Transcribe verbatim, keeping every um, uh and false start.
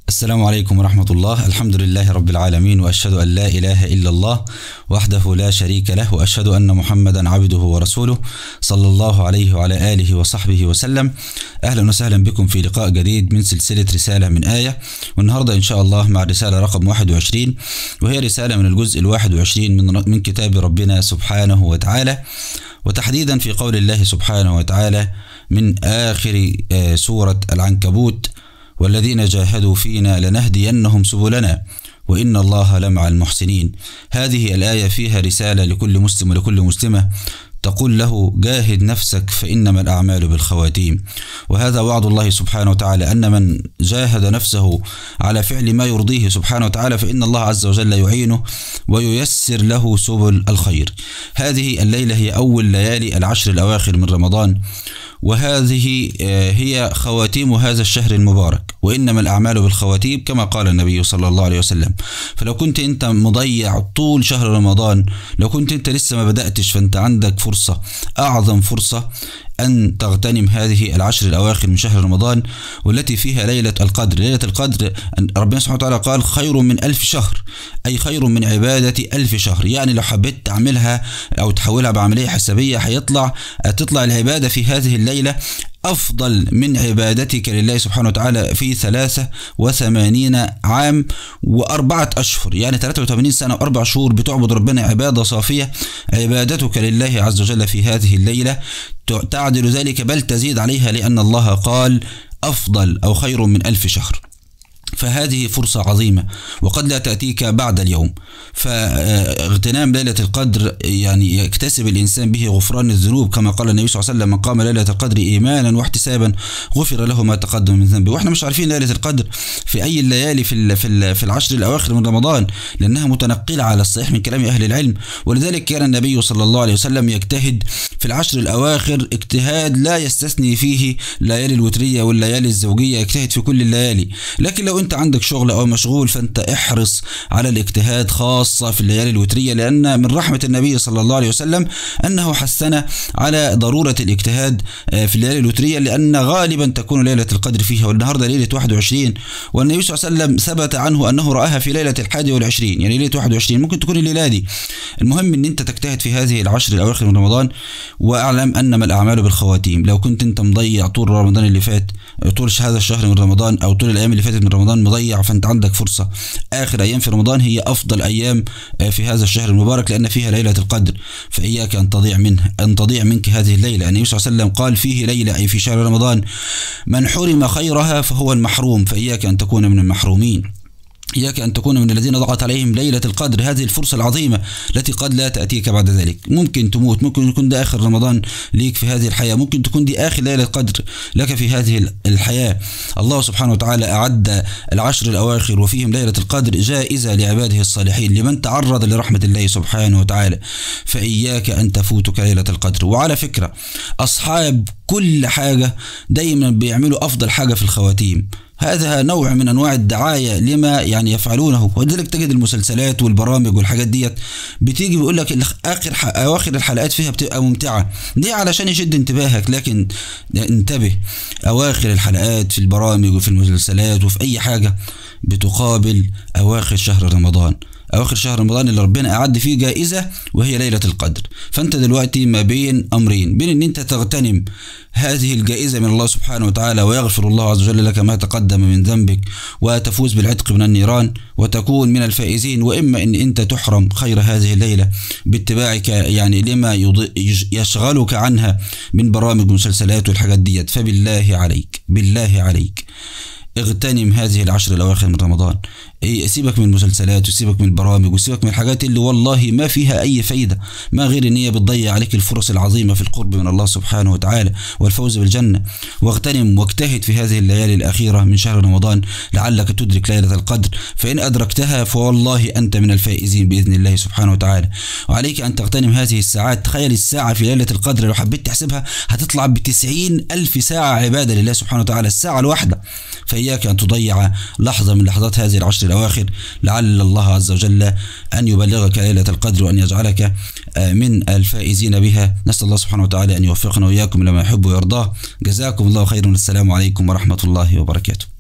السلام عليكم ورحمة الله. الحمد لله رب العالمين، وأشهد أن لا إله إلا الله وحده لا شريك له، وأشهد أن محمدا عبده ورسوله صلى الله عليه وعلى آله وصحبه وسلم. أهلا وسهلا بكم في لقاء جديد من سلسلة رسالة من آية، والنهاردة إن شاء الله مع الرسالة رقم واحد وعشرين، وهي رسالة من الجزء الواحد وعشرين من من كتاب ربنا سبحانه وتعالى، وتحديدا في قول الله سبحانه وتعالى من آخر سورة العنكبوت: والذين جاهدوا فينا لنهدينهم سبلنا وإن الله لمع المحسنين. هذه الآية فيها رسالة لكل مسلم ولكل مسلمة تقول له: جاهد نفسك فإنما الأعمال بالخواتيم. وهذا وعد الله سبحانه وتعالى أن من جاهد نفسه على فعل ما يرضيه سبحانه وتعالى فإن الله عز وجل يعينه وييسر له سبل الخير. هذه الليلة هي أول ليالي العشر الأواخر من رمضان، وهذه هي خواتيم هذا الشهر المبارك، وإنما الأعمال بالخواتيم كما قال النبي صلى الله عليه وسلم. فلو كنت أنت مضيع طول شهر رمضان، لو كنت أنت لسه ما بدأتش، فأنت عندك فرصة، أعظم فرصة، أن تغتنم هذه العشر الأواخر من شهر رمضان، والتي فيها ليلة القدر. ليلة القدر ربنا سبحانه وتعالى قال: خير من ألف شهر، أي خير من عبادة ألف شهر. يعني لو حبيت تعملها أو تحولها بعملية حسابية، هيطلع تطلع العبادة في هذه الليلة أفضل من عبادتك لله سبحانه وتعالى في ثلاثة وثمانين عام وأربعة أشهر، يعني ثلاثة وثمانين سنة وأربع شهور بتعبد ربنا عبادة صافية. عبادتك لله عز وجل في هذه الليلة تعدل ذلك بل تزيد عليها، لأن الله قال: أفضل أو خير من ألف شهر. فهذه فرصة عظيمة وقد لا تأتيك بعد اليوم. فاغتنام ليلة القدر يعني يكتسب الإنسان به غفران الذنوب، كما قال النبي صلى الله عليه وسلم: من قام ليلة القدر إيمانا واحتسابا غفر له ما تقدم من ذنبه. واحنا مش عارفين ليلة القدر في أي الليالي في في في العشر الأواخر من رمضان، لأنها متنقلة على الصحيح من كلام أهل العلم. ولذلك كان النبي صلى الله عليه وسلم يجتهد في العشر الأواخر اجتهاد لا يستثني فيه الليالي الوترية والليالي الزوجية، يجتهد في كل الليالي. لكن لو انت عندك شغل او مشغول، فانت احرص على الاجتهاد خاصة في الليالي الوترية، لان من رحمة النبي صلى الله عليه وسلم انه حثنا على ضرورة الاجتهاد في الليالي الوترية، لان غالبا تكون ليلة القدر فيها. والنهاردة ليلة واحد وعشرين، والنبي صلى الله عليه وسلم ثبت عنه انه رآها في ليلة الحادي والعشرين، يعني ليلة واحد وعشرين ممكن تكون الليلة دي. المهم ان انت تجتهد في هذه العشر الاواخر من رمضان، واعلم انما الاعمال بالخواتيم. لو كنت انت مضيع طول رمضان اللي فات، طول هذا الشهر من رمضان، او طول الايام اللي فاتت من رمضان مضيع، فانت عندك فرصة. اخر ايام في رمضان هي افضل ايام في هذا الشهر المبارك، لان فيها ليلة القدر، فاياك ان تضيع منها ان تضيع منك هذه الليلة. النبي صلى الله عليه وسلم قال: فيه ليلة، اي في شهر رمضان، من حرم خيرها فهو المحروم. فاياك ان تكون من المحرومين، إياك أن تكون من الذين ضاعت عليهم ليلة القدر، هذه الفرصة العظيمة التي قد لا تأتيك بعد ذلك. ممكن تموت، ممكن يكون ده آخر رمضان ليك في هذه الحياة، ممكن تكون دي آخر ليلة قدر لك في هذه الحياة. الله سبحانه وتعالى أعد العشر الأواخر وفيهم ليلة القدر جائزة لعباده الصالحين، لمن تعرض لرحمة الله سبحانه وتعالى. فإياك أن تفوتك ليلة القدر. وعلى فكرة، أصحاب كل حاجة دايما بيعملوا أفضل حاجة في الخواتيم. هذا نوع من انواع الدعايه لما يعني يفعلونه. ولذلك تجد المسلسلات والبرامج والحاجات ديت بتيجي بيقول لك اخر اواخر الحلقات فيها بتبقى ممتعه، دي علشان يشد انتباهك. لكن انتبه، اواخر الحلقات في البرامج وفي المسلسلات وفي اي حاجه بتقابل اواخر شهر رمضان، أواخر شهر رمضان اللي ربنا أعد فيه جائزة وهي ليلة القدر. فأنت دلوقتي ما بين أمرين، بين أن أنت تغتنم هذه الجائزة من الله سبحانه وتعالى ويغفر الله عز وجل لك ما تقدم من ذنبك وتفوز بالعتق من النيران وتكون من الفائزين، وإما أن أنت تحرم خير هذه الليلة باتباعك يعني لما يشغلك عنها من برامج ومسلسلات والحاجات ديت. فبالله عليك، بالله عليك، اغتنم هذه العشر الأواخر من رمضان. إيه، سيبك من المسلسلات وسيبك من البرامج وسيبك من الحاجات اللي والله ما فيها أي فايدة، ما غير ان هي بتضيع عليك الفرص العظيمة في القرب من الله سبحانه وتعالى والفوز بالجنة. واغتنم واجتهد في هذه الليالي الأخيرة من شهر رمضان لعلك تدرك ليلة القدر، فإن أدركتها فوالله أنت من الفائزين بإذن الله سبحانه وتعالى. وعليك أن تغتنم هذه الساعات. تخيل الساعة في ليلة القدر لو حبيت تحسبها هتطلع بتسعين ألف ساعة عبادة لله سبحانه وتعالى، الساعة الواحدة. فإياك أن تضيع لحظة من لحظات هذه العشر الأواخر، لعل الله عز وجل أن يبلغك ليلة القدر وأن يجعلك من الفائزين بها. نسأل الله سبحانه وتعالى أن يوفقنا وإياكم لما يحب ويرضاه. جزاكم الله خيرا. السلام عليكم ورحمة الله وبركاته.